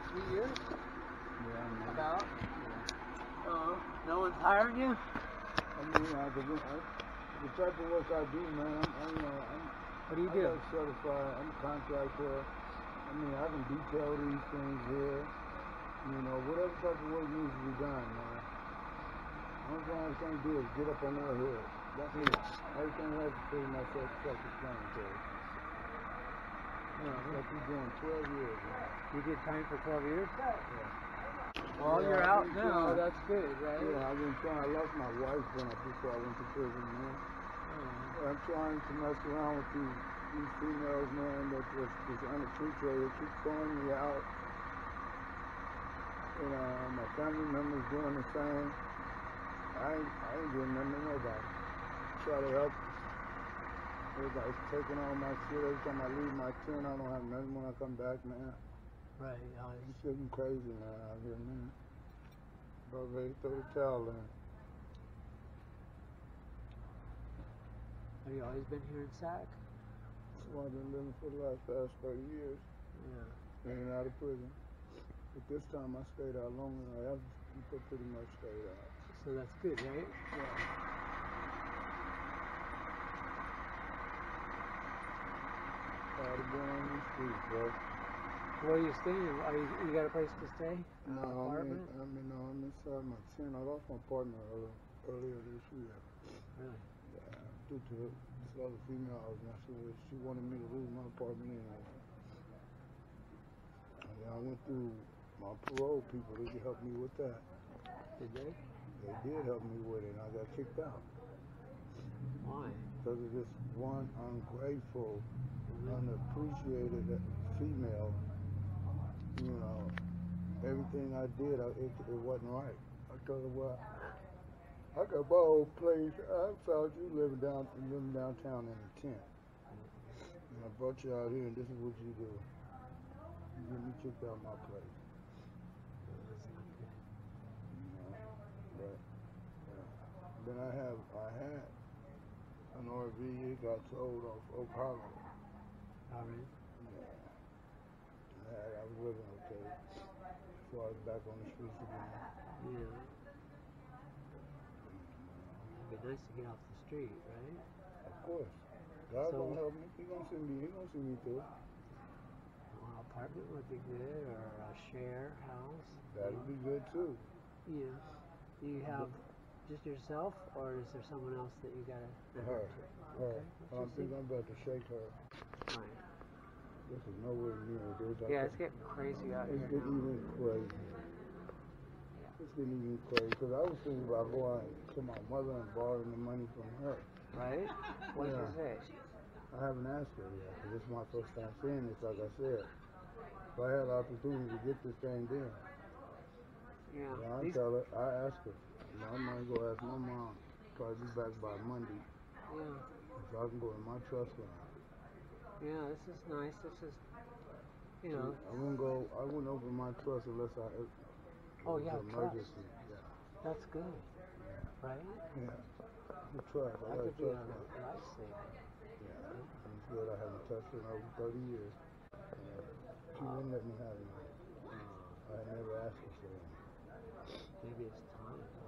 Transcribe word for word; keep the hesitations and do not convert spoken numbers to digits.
three years? Yeah, man. About? Yeah. Oh, no one's hiring you? I mean, I, the, I, the type of work I do, man, I'm, I'm, you know, I'm, What do you I do? got certified. I'm a contractor. I mean, I can detail these things here. You know, whatever type of work needs to be done, man. Only thing I can't do is get up on their head. That's it. Everything has to pretty much self-explanatory. Yeah, like you're doing twelve years, man. You did time for twelve years? Yeah. Well, Yeah, you're I've out been now. trying- That's good, right? Yeah, I've been trying. I lost my wife when I, before I went to prison, man. Oh. I'm trying to mess around with these, these females, man, that just, just unappreciated. Keep calling me out. You know, my family members doing the same. I ain't, I ain't doing nothing to nobody. Try to help. Everybody's taking all my shit. Every time I leave my tent, I don't have nothing when I come back, man. Right. Oh, It's getting crazy, man, out here, man. About ready to throw the towel in. have you always been here in Sac? That's why I've been living for the last past thirty years. Yeah. Staying out of prison. But this time I stayed out longer than I ever pretty much stayed out. So that's good, right? Yeah. Tired of being on these streets, bro. Where are you staying? Are you, you got a place to stay? No, Uh, I'm in, apartment? I'm in, no, I'm inside my tent. I lost my partner earlier, earlier this year. Really? Yeah, due to this other female I was messing with. She wanted me to lose my apartment anyway. And I went through my parole people. They could help me with that. Did they? They did help me with it, and I got kicked out. Why? Because of this one ungrateful, Mm-hmm. unappreciated female. You know, everything I did, I, it, it wasn't right. I told her, well, I got my old place. I found you living down, living downtown in a tent. And I brought you out here, and this is what you do. You get me kicked out of my place. That's not good. You know, but yeah. Then I have, I had an R V. It got sold off Oak Hollow. All right. Yeah. I, I was living okay. So I was back on the streets again. Yeah. It'd be nice to get off the street, right? Of course. God So- gonna help me. He gonna send me. He gonna see me through. Well, an apartment would be good, or a share house. That'd be good too. Yeah. Do you have just yourself, or is there someone else that you gotta? Her. Her. Okay. I What's think your I'm about to shake her. Right. This is nowhere near this. I Yeah, think it's getting crazy out It's here getting now. even crazy. It's getting even crazy. Because I was thinking about going to my mother and borrowing the money from her. Right? What did you say? I haven't asked her yet. Because this is my first time seeing this, like I said. If I had the opportunity to get this thing done, Yeah. I These, tell her, I ask her. You know, I'm going to go ask my mom. Probably be back by Monday. yeah. So I can go in my trust fund. Yeah. This is nice. This is, you know. I wouldn't go. I wouldn't open my trust unless I. It Oh was yeah, an trust. emergency. Yeah. That's good, right? Yeah. The trust. I That got a could be a trust fund. lifesaver. Yeah. And it's good. I haven't touched it in over thirty years. Yeah. She wouldn't let me have it. Uh, I had never asked her for it. maybe it's time.